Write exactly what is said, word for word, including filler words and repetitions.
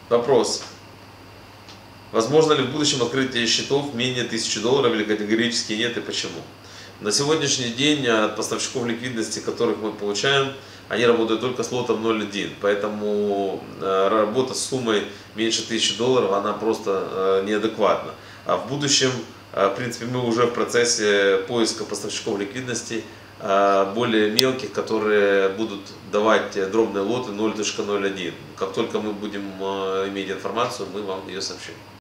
Вопрос. Возможно ли в будущем открытие счетов менее тысячи долларов или категорически нет и почему? На сегодняшний день от поставщиков ликвидности, которых мы получаем, они работают только с лотом ноль один, поэтому работа с суммой меньше тысячи долларов, она просто неадекватна. А в будущем, в принципе, мы уже в процессе поиска поставщиков ликвидности более мелких, которые будут давать дробные лоты ноль точка ноль один. Как только мы будем иметь информацию, мы вам ее сообщим.